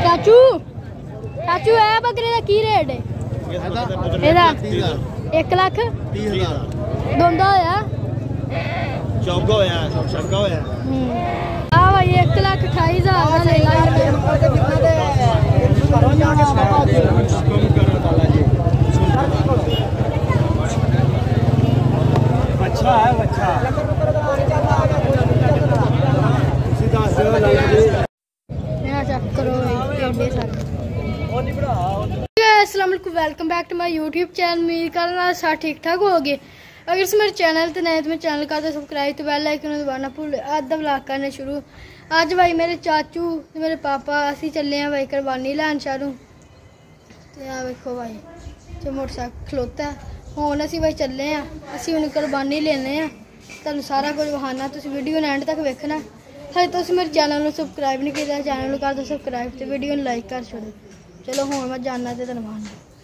चाचू चाचू है बकरे का की रेट है? 1 लाख 30,000 दोंदा होया चौका होया छक्का होया हां भाई 1,28,000 का ले ला अच्छा है अच्छा अस्सलाम वालेकुम welcome back to my YouTube channel. उम्मीद करना सब ठीक ठाक हो गए। अगर इस मेरे चैनल तो नए तो मेरे चैनल का सब्सक्राइब तो बेल आइकन दबाना भूल। आज दा व्लॉग करने शुरू। आज भाई मेरे चाचू ते मेरे पापा असी चले हैं भाई कुर्बानी लैन शहरों। तो यहाँ देखो भाई जो मोटरसाइकिल खलोता है हुण असी भाई चले हैं असी हुण कुर्बानी लेने हैं। तुहानूं सारा कुछ विखाना तुसीं वीडियो एंड तक वेखना। हाले तुसीं मेरे चैनल को सब्सक्राइब नहीं किया चैनल कर दो सब्सक्राइब तो वीडियो लाइक कर छोड़ो। चलो हुण मैं जाना ते धन्यवाद।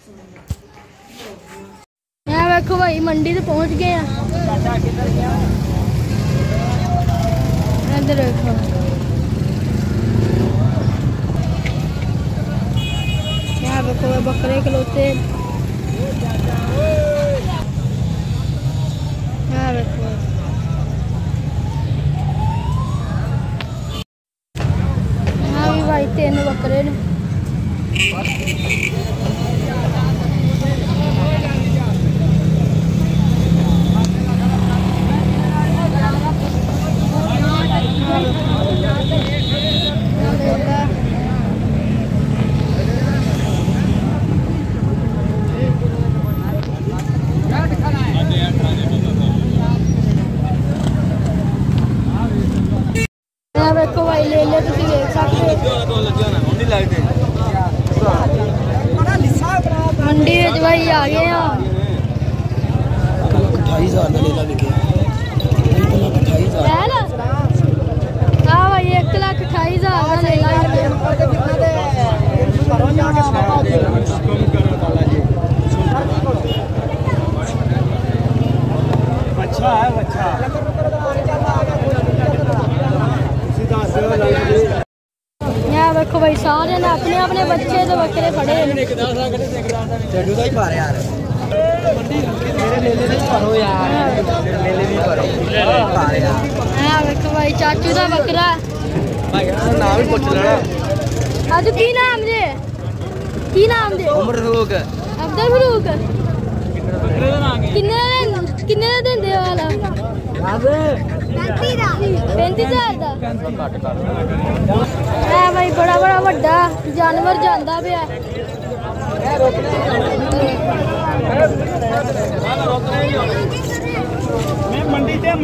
यहाँ देखो भाई मंडी से पहुँच गए हैं। इधर देखो यहाँ देखो बकरे खलोते यहाँ देखो यहाँ भी भाई 3 बकरे ने। देखो भाई ले ले तुम देख सकते मंडी भाई आ गए हैं। 28,000 ले ला बिके 1,28,000 हाँ भाई 1,28,000 ले ला। अच्छा है अच्छा यहाँ देखो भाई सारे ने अपने अपने बच्चे तो बकरे खड़े हैं। यहाँ देखो भाई चाचू का बकरा नाम ही पूछ लेना। आज की नाम दे उमर फरूक अब्दुल फरूक किन्ने दा देंदे वाला 35,000 दा है भाई। बड़ा बड़ा वड्डा जानवर जांदा पिया। मंडी ते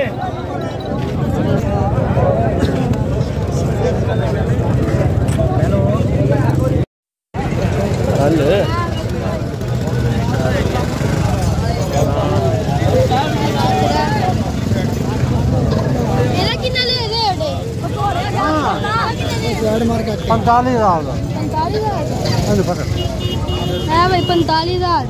है भाई 45,000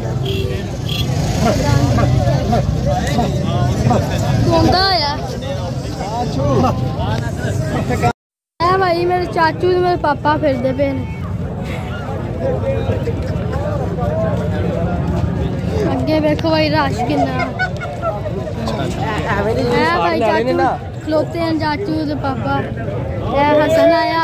है भाई। मेरे चाचू मेरे पापा फिरदे पे अगे देखो भाई रश किन्ना है भाई। चाचू खलोते हैं चाचू ते पापा हसन आया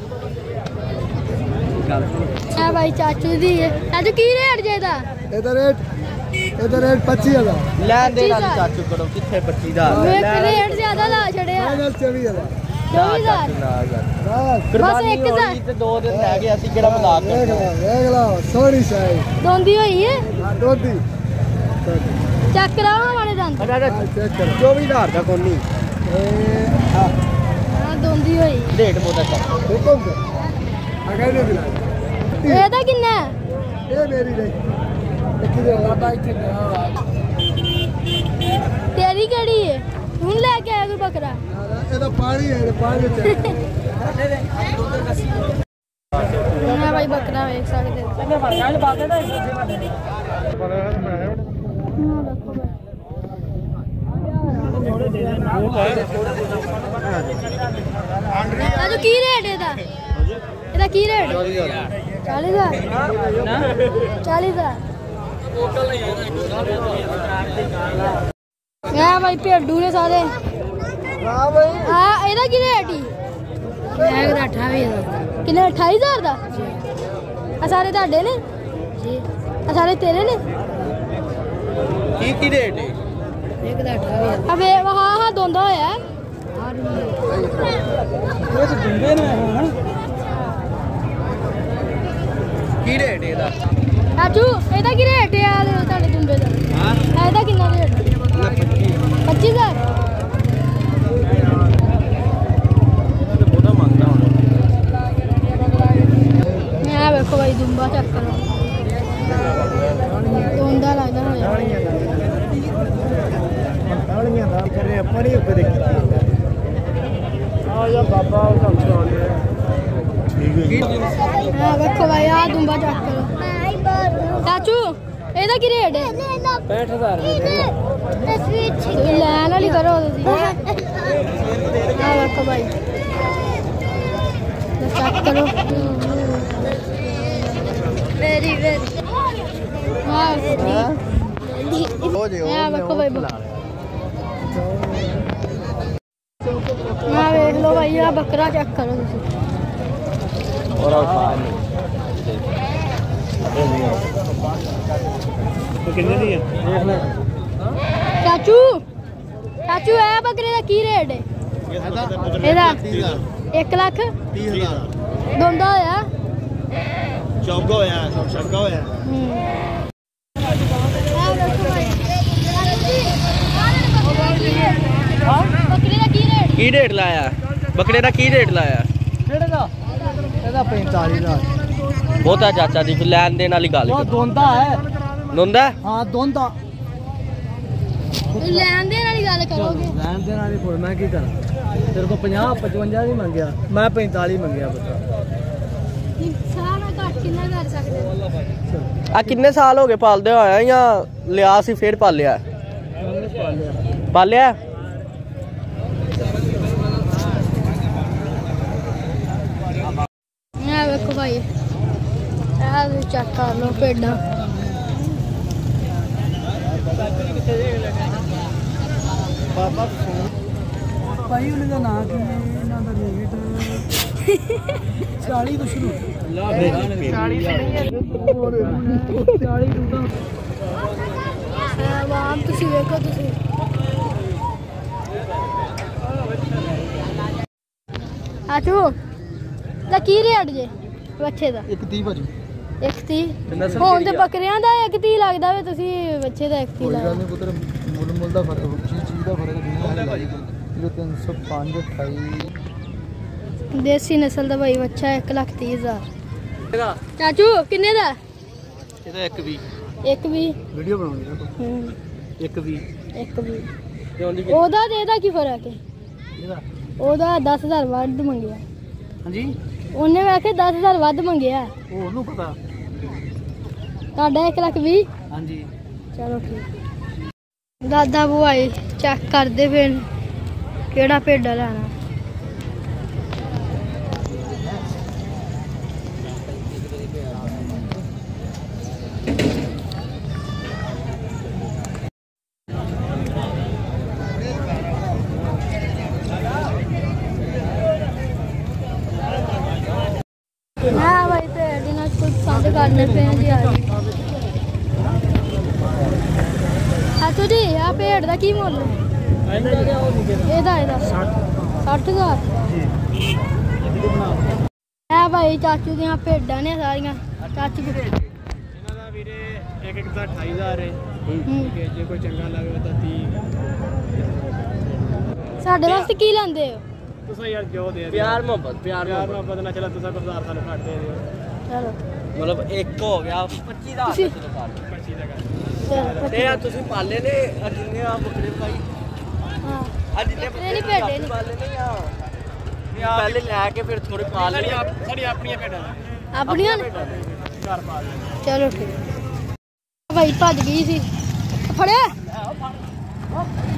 है भाई चाचू दी। चाचू की रेट जेदा इधर रेट 25,000 ले देना चाचू करो किथे 25,000 रेट ज्यादा ला छड़िया 24,000 बस 1,000 ते 2 दिन रह गए असि केड़ा मजाक करदे देख लो सोनी शाही दोंदी होई है दोंदी चेक कराओ हमारे दंद चेक करो 24,000 का कोनी हां दोंदी होई रेट बहुत अच्छा देखो अगर नहीं दिला ਇਹਦਾ ਕਿੰਨਾ ਹੈ? ਇਹ ਮੇਰੀ ਨਹੀਂ ਕਿਹਦੇ ਲਾਦਾ ਇੱਥੇ ਤੇਰੀ ਕਿਹੜੀ ਹੈ? ਹੁਣ ਲੈ ਕੇ ਆਇਆ ਕੋਈ ਬੱਕਰਾ? ਇਹਦਾ ਪਾਣੀ ਹੈ ਪਾਣੀ ਚ ना भाई बकरा एक सकते की रेट है ਇਹਦਾ ਕੀ ਰੇਟ 40,000 40,000 ਮੈਂ ਭਾਈ ਭੇਡੂ ਨੇ ਸਾਰੇ ਹਾਂ ਬਈ ਹਾਂ ਇਹਦਾ ਕੀ ਰੇਟ ਹੀ ਮੈਂ ਇਹਦਾ 28,000 ਕਿੰਨੇ 28,000 ਦਾ ਆ ਸਾਰੇ ਤੁਹਾਡੇ ਨੇ ਜੀ ਆ ਸਾਰੇ ਤੇਰੇ ਨੇ ਕੀ ਰੇਟ ਹੈ ਇੱਕ ਦਾ 28,000 ਆ ਵੇ ਹਾਂ ਦੋਂਦਾ ਹੋਇਆ ਉਹ ਤੇ ਦੁੰਦੇ ਨੇ ਹਾਂ ਕੀ ਰੇਟ ਹੈ ਇਹਦਾ ਰਾਜੂ ਇਹਦਾ ਕੀ ਰੇਟ ਹੈ ਆ ਤੁਹਾਡੇ ਦੁੰਬੇ ਦਾ ਹਾਂ ਇਹਦਾ ਕਿੰਨਾ ਰੇਟ 25,000 ਬਹੁਤਾ ਮੰਗਦਾ ਹੁਣ ਮੈਂ ਵੇਖੋ ਭਾਈ ਦੁੰਬਾ ਚੱਕ ਕਰੋ ਦੋਂਦਾ ਲੱਗਦਾ ਹੋਇਆ ਤਾਲੀਆਂ ਦਾ ਕਰੇ ਆਪਣੀ ਉੱਤੇ ਦੇਖੀ ਆ ਜਾ ਬਾਬਾ ਉਹ ਕੰਮ ਚਲਾਉਂਦੇ ਠੀਕ ਹੈ ਹਾਂ ਵੇਖੋ ਭਾਈ ਆ ਦੁੰਬਾ ਚੱਕ ਕਰੋ ਚਾਚੂ ਇਹਦਾ ਕੀ ਰੇਟ ਹੈ 65,000 ਤੁਸੀਂ ਲੈਣ ਵਾਲੀ ਕਰੋ ਤੁਸੀਂ ਆ ਵੇਖੋ ਭਾਈ ਚੱਕ ਕਰੋ ਵੈਰੀ ਹਾਂ ਹੋ ਜੇ ਆ ਵੇਖੋ ਭਾਈ ਆ ਵੇਖ ਲਓ ਭਾਈ ਆ ਬੱਕਰਾ ਚੈੱਕ ਕਰੋ ਤੁਸੀਂ ਔਰ ਕਿੰਨੇ ਦੀ ਹੈ ਦੇਖ ਲੈ ਚਾਚੂ ਇਹ ਬੱਕਰੇ ਦਾ ਕੀ ਰੇਟ ਹੈ ਇਹਦਾ 1 ਲੱਖ 30,000 ਦੋਂਦਾ ਹੋਇਆ ਚੌਗਾ ਹੋਇਆ ਛੱਗਾ ਹੋਇਆ ਬੱਕਰੇ ਦਾ ਕੀ ਰੇਟ ਕੀ ਰੇਟ ਲਾਇਆ ਬੱਕਰੇ ਦਾ ਕੀ ਰੇਟ ਲਾਇਆ ਕਿਹੜੇ ਦਾ ਇਹਦਾ 45,000 ਬਹੁਤਾ ਚਾਚਾ ਜੀ ਫਿਰ ਲੈਣ ਦੇਣ ਵਾਲੀ ਗੱਲ ਉਹ ਦੋਂਦਾ ਹੈ ਨੁੰਦਾ ਹਾਂ ਦੋਂਦਾ ਲੈਣ ਦੇਣ ਵਾਲੀ ਗੱਲ ਕਰੋਗੇ ਲੈਣ ਦੇਣ ਵਾਲੀ ਫੋੜ ਮੈਂ ਕੀ ਕਰਾਂ ਤੇਰੇ ਕੋ 50 55 ਨਹੀਂ ਮੰਗਿਆ ਮੈਂ 45 ਮੰਗਿਆ ਬੱਚਾ ਸਾਰਾ ਘੱਟ ਕਿੰਨਾ ਕਰ ਸਕਦੇ ਆ ਕਿੰਨੇ ਸਾਲ ਹੋ ਗਏ ਪਾਲਦੇ ਹੋਇਆ ਜਾਂ ਲਿਆ ਸੀ ਫੇਰ ਪਾਲਿਆ ਪਾਲਿਆ ਆ ਵੇਖੋ ਭਾਈ ਆ ਵੀ ਚੈੱਕ ਕਰ ਲਓ ਭੇਡਾਂ ਬਾਬਾ ਭਾਈ ਉਹਨਾਂ ਦਾ ਨਾਂ ਕੀ ਹੈ ਇਹਨਾਂ ਦਾ ਰੇਟ 40 ਤੋਂ ਸ਼ੁਰੂ 40 ਤੋਂ ਆਵਾਮ ਤੁਸੀਂ ਵੇਖੋ ਤੁਸੀਂ ਆਚੂ ਦਾ ਕੀ ਰੇਟ ਜੇ ਬੱਚੇ ਦਾ 130 ਭਾਜੀ 130 ਹੁਣ ਤੇ ਬੱਕਰੀਆਂ ਦਾ 130 ਲੱਗਦਾ ਵੇ ਤੁਸੀਂ ਬੱਚੇ ਦਾ 130 ਕੋਈ ਗੱਲ ਲੱਗਦਾ ਨਹੀਂ ਪੁੱਤਰ ਮੁੱਲ ਦਾ ਫਰਕ ਚੀਜ਼ ਦਾ ਫਰਕ ਨਹੀਂ ਹੈ 305 28 ਦੇਸੀ ਨਸਲ ਦਾ ਭਾਈ ਬੱਚਾ 1,30,000 ਚਾਚੂ ਕਿੰਨੇ ਦਾ ਇਹਦਾ ਇੱਕ ਵੀ ਇੱਕ ਵੀ ਵੀਡੀਓ ਬਣਾਉਣੀ ਹੈ ਹੂੰ ਇੱਕ ਵੀ ਇੱਕ ਵੀ ਕਿਉਂਦੀ ਉਹਦਾ ਤੇ ਇਹਦਾ ਕੀ ਫਰਕ ਹੈ ਇਹਦਾ ਉਹਦਾ 10,000 ਵੱਧ ਮੰਗਿਆ ਹਾਂਜੀ ਉਹਨੇ ਵੇਖੇ 10,000 ਵੱਧ ਮੰਗਿਆ ਉਹ ਉਹਨੂੰ ਪਤਾ ਤੁਹਾਡਾ 1,20,000 ਹਾਂਜੀ ਚਲੋ ਠੀਕ ਦਾਦਾ ਬੁਆਈ ਚੈੱਕ ਕਰਦੇ ਫਿਰ ਕਿਹੜਾ ਭੇਡਾ ਲੈਣਾ हाँ भाई तो डिनर कुछ पसंद करने पे हैं जी आज हाँ तो जी यहाँ पेड़ का की मुल ਇਹਦਾ 60,000 ਹੈ ਭਾਈ ਚਾਚੂ ਦੀਆਂ ਭੇਡਾਂ ਨੇ ਸਾਰੀਆਂ ਚਾਚੂ ਦੇ ਇਹਨਾਂ ਦਾ ਵੀਰੇ ਇੱਕ ਦਾ 28,000 ਹੈ ਠੀਕ ਹੈ ਜੇ ਕੋਈ ਚੰਗਾ ਲੱਗੇ ਤਾਂ 30 ਸਾਡੇ ਵਾਸਤੇ ਕੀ ਲੈਂਦੇ ਹੋ ਤੁਸੀਂ ਯਾਰ ਜੋ ਦੇ ਪਿਆਰ ਮੁਹੱਬਤ ਪਿਆਰ ਨਾਲ ਪਤਾ ਚੱਲਾ ਤੁਸੀਂ ਕੋਈ 1000 ਸਾਨੂੰ ਘੱਟ ਦੇ ਦਿਓ ਚਲੋ ਮਤਲਬ ਇੱਕ ਹੋ ਗਿਆ 25,000 ਤੁਸੀਂ- ਪਰਚੀ ਦਾ ਕਰ ਚਲੋ ਤੇ ਆ ਤੁਸੀਂ ਪਾਲੇ ਨੇ ਆ ਜਿੰਨੇ ਆ ਬੱਕਰੇ ਭਾਈ ਹਾਂ ਆ ਜਿੰਨੇ ਬੱਕਰੇ ਨਹੀਂ ਭੇਡੇ ਨੇ ਪਾਲੇ ਨੇ ਆ ਪਹਿਲੇ ਲੈ ਕੇ ਫਿਰ ਥੋੜੇ ਪਾ ਲਏ ਸਾਡੀ ਆਪਣੀਆਂ ਭੇਡਾਂ ਆਪਣੀਆਂ ਨੇ ਚਾਰ ਪਾ ਲੈ ਚਲੋ ਠੀਕ ਭਾਈ ਭੱਜ ਗਈ ਸੀ ਫੜਿਆ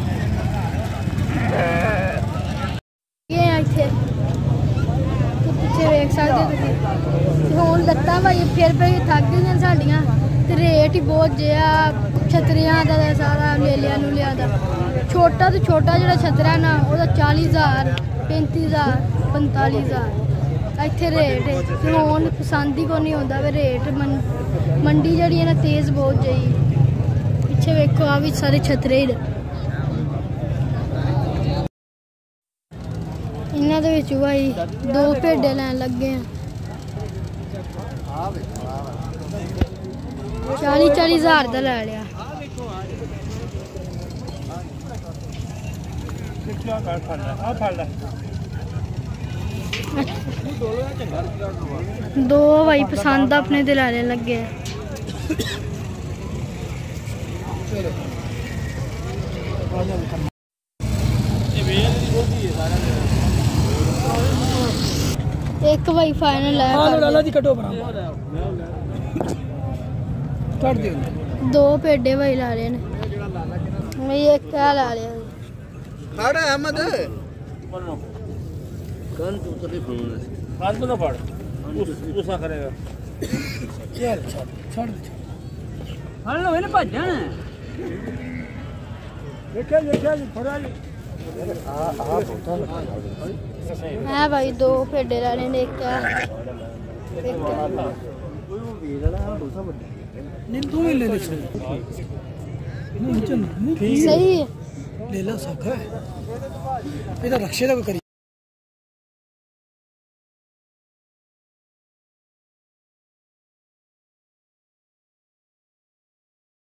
ਇਹ ਆ ਇੱਥੇ ਤੂੰ ਪਿੱਛੇ ਇੱਥੇ ਵੇਖ ਸਕਦੇ ਤੁਸੀਂ। ਹੁਣ ਲੱਤਾਂ ਭਾਈ ਫਿਰ ਥੱਕ ਗਈਆਂ ਸਾਡੀਆਂ ਤੇ ਰੇਟ ਹੀ ਬਹੁਤ ਜਿਆ ਛਤਰੀਆਂ ਦਾ ਸਾਰਾ ਮੇਲਿਆਂ ਨੂੰ ਲਿਆਦਾ। ਛੋਟਾ ਤੋਂ ਛੋਟਾ ਜਿਹੜਾ ਛਤਰਾ ਨਾ ਉਹਦਾ 40,000 35,000 45,000 ਇੱਥੇ ਰੇਟ ਹੈ। ਤੇ ਹੁਣ ਪਸੰਦ ਹੀ ਕੋਈ ਨਹੀਂ ਹੁੰਦਾ ਵੀ ਰੇਟ ਮੰਡੀ ਜਿਹੜੀ ਹੈ ਨਾ ਤੇਜ਼ ਬਹੁਤ ਜਾਈ। ਪਿੱਛੇ ਵੇਖੋ ਆ ਵੀ ਸਾਰੇ ਛਤਰੇ ਹੀ ਇਹਨਾਂ ਦੇ ਵਿੱਚ ਭਾਈ 2 ਭੇਡੇ ਲੈਣ ਲੱਗੇ ਆ 40,000 ਦਾ ਲੈ ਲਿਆ। ਦੋ भाई पसंद अपने दिलाने लगे एक भाई फाइनल है। दो पेडे भाई ला रहे ने मैं एक क्या ला लिया खड़ा अहमद कल तू कभी बात को ना पड़ गुस्सा करेगा चल छोड़ हां लो मैंने भज जाना देखा थोड़ा है भाई दो पेडे लाने ने एक नहीं तू ही ले ले सही है ले ला सका है इधर रक्षे का करी